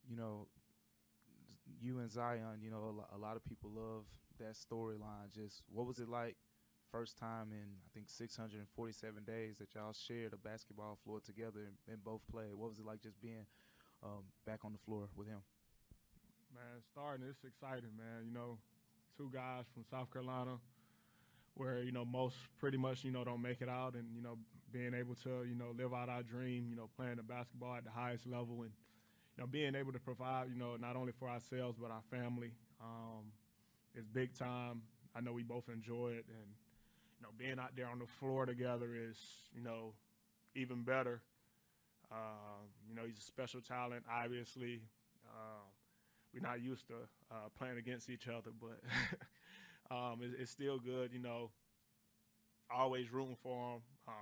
you know, you and Zion, a lot of people love that storyline. Just what was it like first time in I think 647 days that y'all shared a basketball floor together and both played? What was it like just being back on the floor with him? Man, starting it's exciting, man. Two guys from South Carolina where most pretty much don't make it out, and being able to live out our dream, playing the basketball at the highest level, and being able to provide not only for ourselves but our family is big time. I know we both enjoy it, and being out there on the floor together is even better. He's a special talent, obviously. We're not used to playing against each other, but it's still good. Always rooting for him.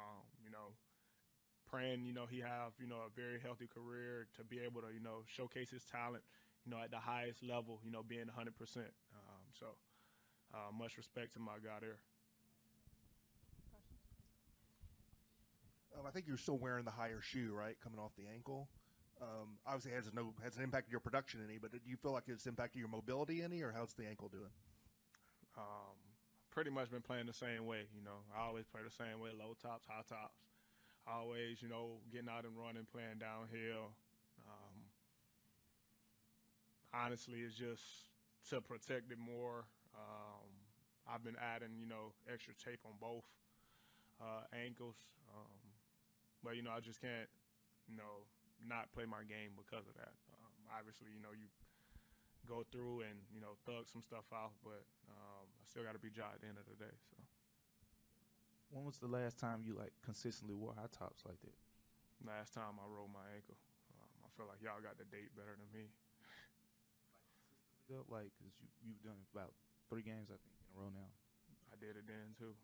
Praying he have a very healthy career to be able to showcase his talent at the highest level. Being 100%. So much respect to my guy there. I think you're still wearing the higher shoe, right? Coming off the ankle. Obviously, hasn't impacted your production any, but do you feel like it's impacted your mobility any, or how's the ankle doing? Pretty much been playing the same way. I always play the same way: low tops, high tops. Always, getting out and running, playing downhill. Honestly, it's just to protect it more. I've been adding, extra tape on both ankles. But, I just can't, not play my game because of that. Obviously, you go through and, thug some stuff out, but I still got to be Jai at the end of the day. So When was the last time you like consistently wore high tops like that? last time I rolled my ankle, I feel like y'all got the date better than me. Though, like, cause you've done about 3 games I think in a row now. I did it then too.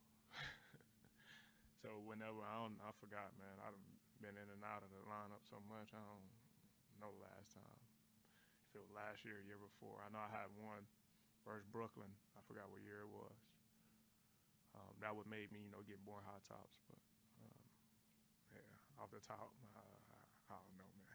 So whenever I forgot, man. I've been in and out of the lineup so much. I don't know last time. If it was last year, year before. I know I had one versus Brooklyn. I forgot what year it was. That would make me, get more high tops. But yeah, off the top, I don't know, man.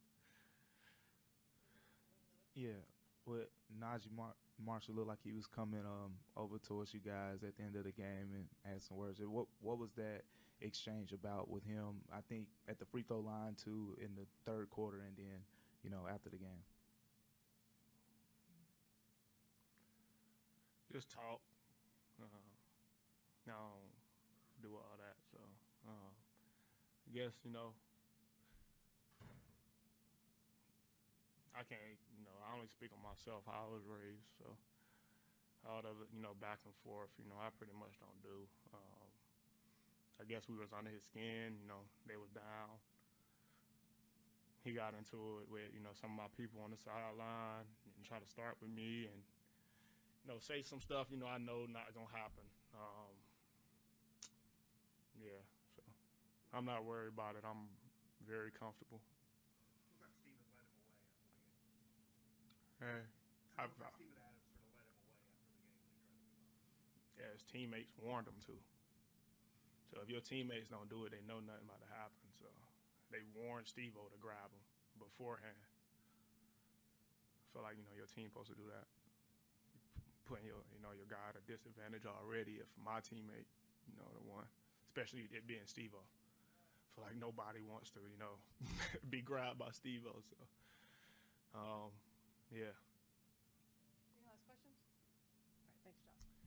Yeah, but Marshall looked like he was coming over towards you guys at the end of the game and had some words. What was that exchange about with him? I think at the free throw line too in the third quarter, and then after the game. Just talk. I don't do all that. So I guess, I can't, I only speak on myself, how I was raised. So all the, back and forth, I pretty much don't do. I guess we was under his skin, they was down. He got into it with, some of my people on the sideline and try to start with me and, say some stuff, I know not going to happen. Yeah, so I'm not worried about it. I'm very comfortable. Looks like Steven led him away after the game. Hey, Looks like Steven Adams sort of led him away after the game when he tried to come up. yeah, his teammates warned him to. So if your teammates don't do it, they know nothing about to happen. So they warned Steve-O to grab him beforehand. I feel like, your team supposed to do that. Putting your, your guy at a disadvantage already if my teammate, the one, especially it being Steve-O. I feel like nobody wants to, be grabbed by Steve-O. So, yeah. Any last questions? All right, thanks, John.